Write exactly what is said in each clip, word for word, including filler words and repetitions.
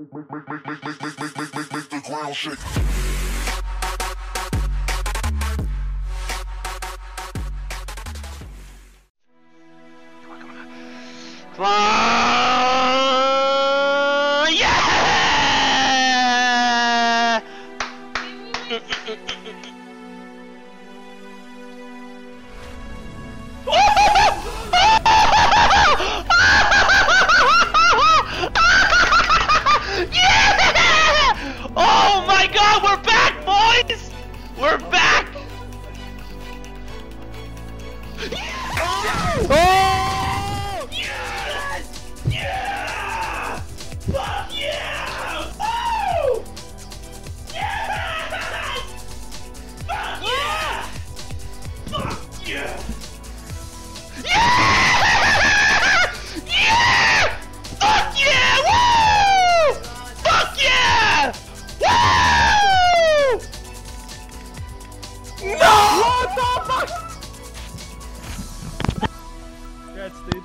Oh my god, we're back, boys! We're back! Oh! Oh! Yes! Yeah! Fuck yeah! Oh! Yes! Fuck yeah! Fuck yeah! Yeah! Yeah! Fuck yeah! Woo! Fuck yeah! Woo! No! What the fuck? Congrats, dude.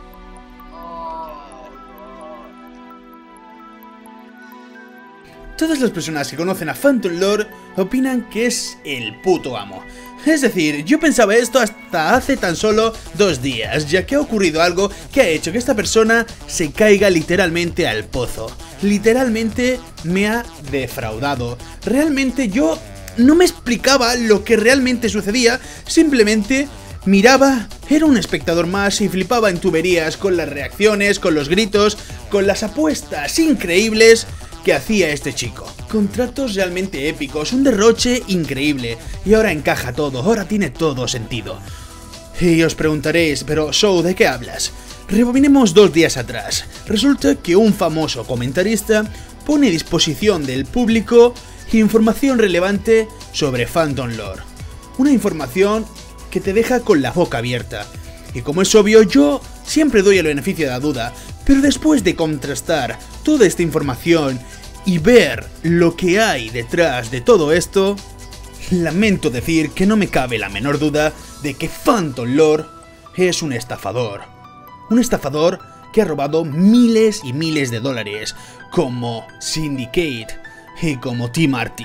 Todas las personas que conocen a Phantom Lord opinan que es el puto amo. Es decir, yo pensaba esto hasta hace tan solo dos días, ya que ha ocurrido algo que ha hecho que esta persona se caiga literalmente al pozo. Literalmente me ha defraudado. Realmente yo no me explicaba lo que realmente sucedía, simplemente miraba, era un espectador más y flipaba en tuberías con las reacciones, con los gritos, con las apuestas increíbles que hacía este chico. Contratos realmente épicos, un derroche increíble, y ahora encaja todo, ahora tiene todo sentido. Y os preguntaréis, pero Show, ¿de qué hablas? Rebobinemos dos días atrás. Resulta que un famoso comentarista pone a disposición del público información relevante sobre Phantom Lord. Una información que te deja con la boca abierta. Y como es obvio, yo siempre doy el beneficio de la duda, pero después de contrastar toda esta información y ver lo que hay detrás de todo esto, lamento decir que no me cabe la menor duda de que Phantom Lord es un estafador. Un estafador que ha robado miles y miles de dólares, como Syndicate y como T-Marty.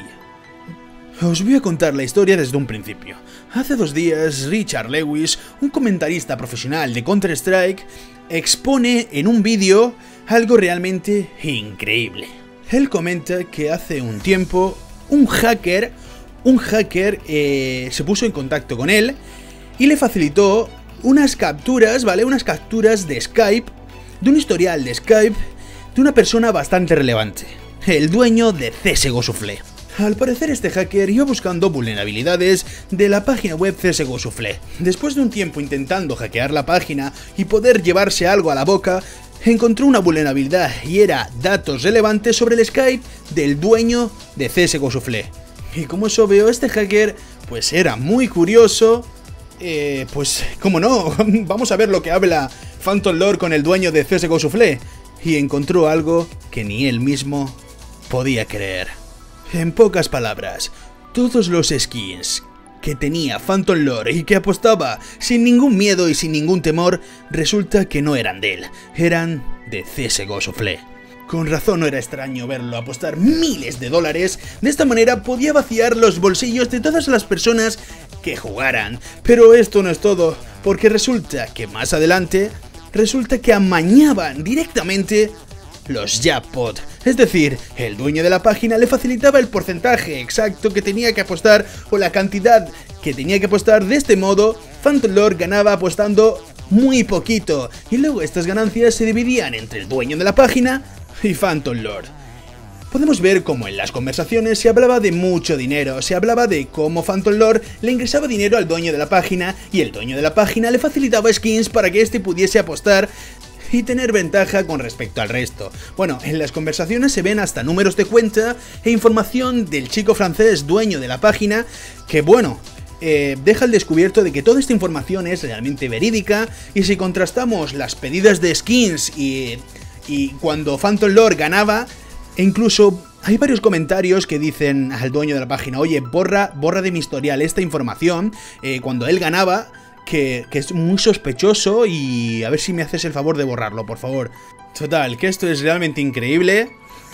Os voy a contar la historia desde un principio. Hace dos días, Richard Lewis, un comentarista profesional de Counter-Strike, expone en un vídeo algo realmente increíble. Él comenta que hace un tiempo un hacker, un hacker eh, se puso en contacto con él y le facilitó unas capturas, ¿vale? Unas capturas de Skype, de un historial de Skype de una persona bastante relevante, el dueño de C S G O Soufflé. Al parecer este hacker iba buscando vulnerabilidades de la página web C S G O Soufflé. Después de un tiempo intentando hackear la página y poder llevarse algo a la boca, encontró una vulnerabilidad y era datos relevantes sobre el Skype del dueño de C S G O Soufflé. Y como es obvio, este hacker pues era muy curioso, eh, pues cómo no, vamos a ver lo que habla Phantom Lord con el dueño de C S G O Soufflé. Y encontró algo que ni él mismo podía creer. En pocas palabras, todos los skins que tenía Phantom Lord y que apostaba sin ningún miedo y sin ningún temor, resulta que no eran de él, eran de C S G O Soufflé. Con razón no era extraño verlo apostar miles de dólares, de esta manera podía vaciar los bolsillos de todas las personas que jugaran. Pero esto no es todo, porque resulta que más adelante, resulta que amañaban directamente los jackpot, es decir, el dueño de la página le facilitaba el porcentaje exacto que tenía que apostar o la cantidad que tenía que apostar. De este modo, Phantom Lord ganaba apostando muy poquito y luego estas ganancias se dividían entre el dueño de la página y Phantom Lord. Podemos ver cómo en las conversaciones se hablaba de mucho dinero, se hablaba de cómo Phantom Lord le ingresaba dinero al dueño de la página y el dueño de la página le facilitaba skins para que éste pudiese apostar y tener ventaja con respecto al resto. Bueno, en las conversaciones se ven hasta números de cuenta e información del chico francés dueño de la página que, bueno, eh, deja al descubierto de que toda esta información es realmente verídica. Y si contrastamos las pedidas de skins y, y cuando Phantom Lord ganaba, e incluso hay varios comentarios que dicen al dueño de la página: oye, borra, borra de mi historial esta información, eh, cuando él ganaba, Que, que es muy sospechoso, y a ver si me haces el favor de borrarlo, por favor. Total, que esto es realmente increíble.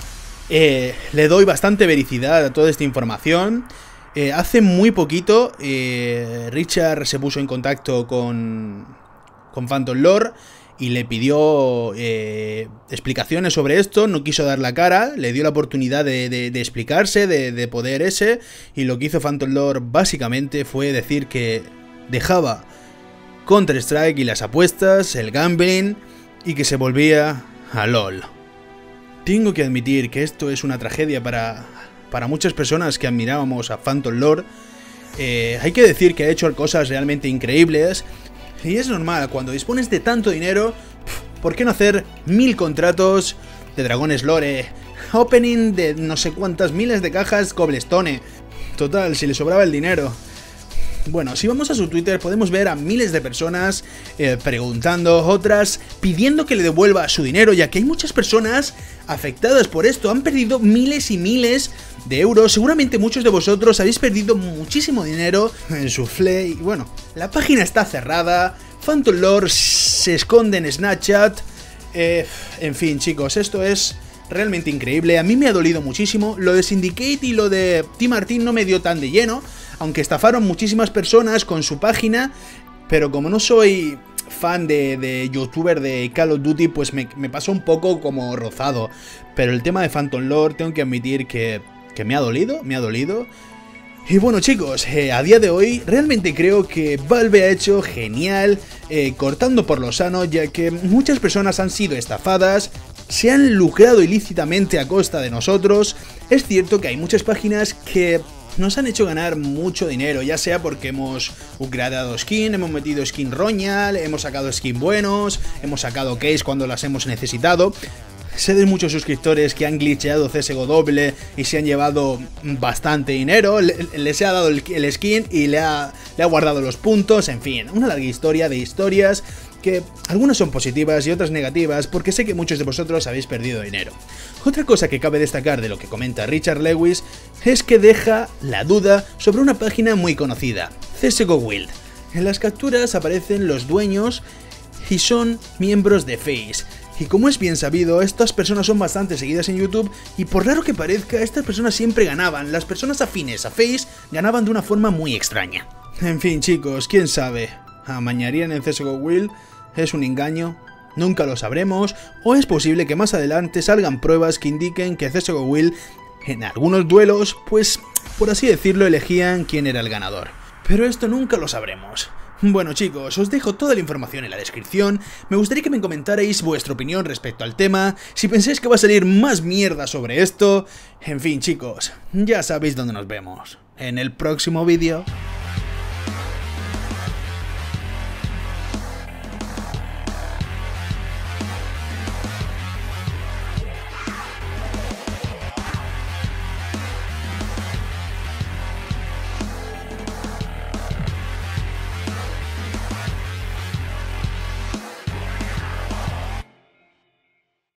eh, le doy bastante veracidad a toda esta información. Eh, hace muy poquito eh, Richard se puso en contacto con, con Phantom Lord y le pidió eh, explicaciones sobre esto. No quiso dar la cara, le dio la oportunidad de, de, de explicarse, de, de poder ese, y lo que hizo Phantom Lord básicamente fue decir que dejaba Counter-Strike y las apuestas, el gambling, y que se volvía a LOL. Tengo que admitir que esto es una tragedia para, para muchas personas que admirábamos a Phantom Lord. Eh, hay que decir que ha hecho cosas realmente increíbles. Y es normal, cuando dispones de tanto dinero, ¿por qué no hacer mil contratos de Dragones Lore? Opening de no sé cuántas miles de cajas Cobblestone. Total, si le sobraba el dinero. Bueno, si vamos a su Twitter podemos ver a miles de personas eh, preguntando, otras pidiendo que le devuelva su dinero, ya que hay muchas personas afectadas por esto. Han perdido miles y miles de euros. Seguramente muchos de vosotros habéis perdido muchísimo dinero en su Flay. Y bueno, la página está cerrada. Phantom Lord se esconde en Snapchat. Eh, en fin, chicos, esto es realmente increíble. A mí me ha dolido muchísimo. Lo de Syndicate y lo de T. Martin no me dio tan de lleno, aunque estafaron muchísimas personas con su página, pero como no soy fan de, de youtuber de Call of Duty, pues me, me pasó un poco como rozado. Pero el tema de Phantom Lord tengo que admitir que, que me ha dolido, me ha dolido. Y bueno, chicos, eh, a día de hoy realmente creo que Valve ha hecho genial, eh, cortando por lo sano, ya que muchas personas han sido estafadas, se han lucrado ilícitamente a costa de nosotros. Es cierto que hay muchas páginas que nos han hecho ganar mucho dinero, ya sea porque hemos upgradeado skin, hemos metido skin roñal, hemos sacado skin buenos, hemos sacado case cuando las hemos necesitado. Sé de muchos suscriptores que han glitcheado C S G O doble y se han llevado bastante dinero, le, les ha dado el, el skin y le ha, le ha guardado los puntos, en fin, una larga historia de historias que algunas son positivas y otras negativas, porque sé que muchos de vosotros habéis perdido dinero. Otra cosa que cabe destacar de lo que comenta Richard Lewis es que deja la duda sobre una página muy conocida, C S G O Guild. En las capturas aparecen los dueños y son miembros de FaZe. Y como es bien sabido, estas personas son bastante seguidas en YouTube y por raro que parezca, estas personas siempre ganaban. Las personas afines a FaZe ganaban de una forma muy extraña. En fin, chicos, quién sabe, amañarían en C S G O Guild, es un engaño, nunca lo sabremos, o es posible que más adelante salgan pruebas que indiquen que C S G O Guild en algunos duelos, pues por así decirlo, elegían quién era el ganador. Pero esto nunca lo sabremos. Bueno, chicos, os dejo toda la información en la descripción. Me gustaría que me comentarais vuestra opinión respecto al tema, si pensáis que va a salir más mierda sobre esto. En fin, chicos, ya sabéis dónde nos vemos. En el próximo vídeo.